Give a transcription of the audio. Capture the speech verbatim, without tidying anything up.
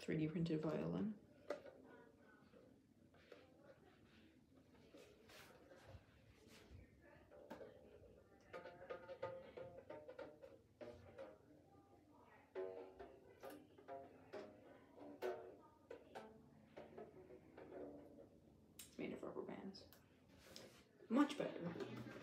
three D printed violin. It's made of rubber bands. Much better.